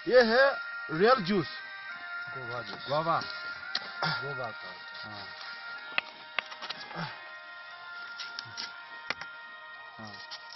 ये है real juice, guava का। हाँ। हाँ।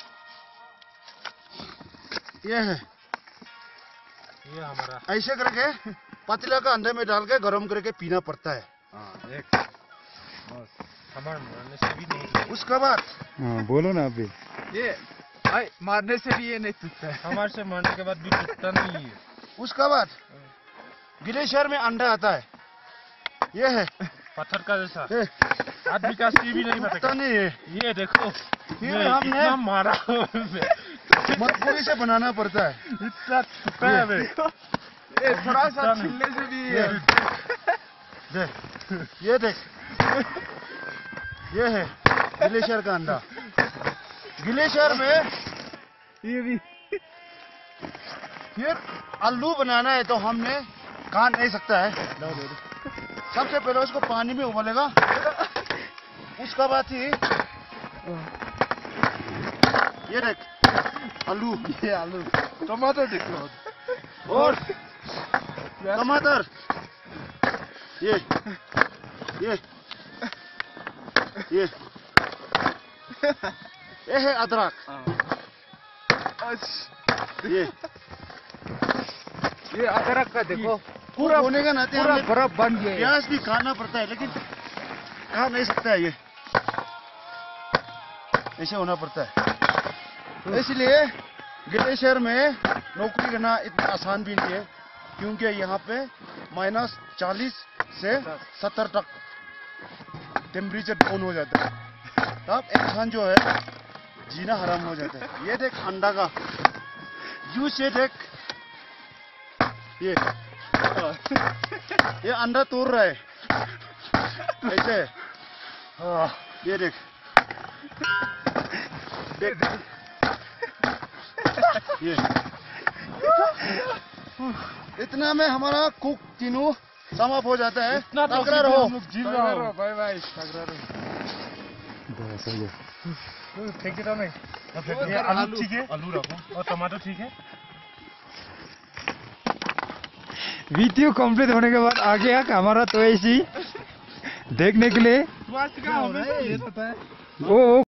ये है, ये हमारा ऐसे करके पतीला का अंदर में डाल के गरम करके पीना पड़ता है। हाँ, एक हमारे मरने से भी नहीं। उसके बाद बोलो ना अभी। ये भाई मारने से भी ये नहीं टूटता है। हमारे से मारने के बाद भी टूटता नहीं है। उसके बाद ग्लेशियर में अंडा आता है, ये है पत्थर का जैसा। आदमी का सी भी नहीं पता नहीं है। ये देखो, फिर हमने मारा मजबूरी से बनाना पड़ता है। इतना छुपा है। ये थोड़ा सा छिलने से भी देख, ये देख, ये है ग्लेशियर का अंडा। ग्लेशियर में ये भी। फिर आलू बनाना है तो हमने काट नहीं सकता है। सबसे पहले उसको पानी में उबालेगा, उसका बाद ही ये देख आलू, ये आलू टमाटर देखो, और टमाटर, ये है अदरक, ये अदरक का देखो पूरा होने का नाते पूरा हमें बर्फ बन गया। प्याज भी खाना पड़ता है, लेकिन खा नहीं सकता है, ये ऐसे होना पड़ता है। इसलिए ग्लेशियर में नौकरी करना इतना आसान भी नहीं है, क्योंकि यहाँ पे -40 से 70 तक टेम्परेचर डाउन हो जाता है। तब इंसान जो है जीना हराम हो जाता है। ये देख अंडा का जूस, ये देख, ये अंडा तोड़ रहा है ऐसे। ये देख, ये इतना में हमारा कुक तीनों समाप्त हो जाता है। तगड़ा रहो, बाय बाय। ठीक है नहीं, ये आलू ठीक है, आलू रखो और टमाटर ठीक है। वीडियो कंप्लीट होने के बाद आ गया कैमरा तो ऐसी देखने के लिए। ये तो है। वो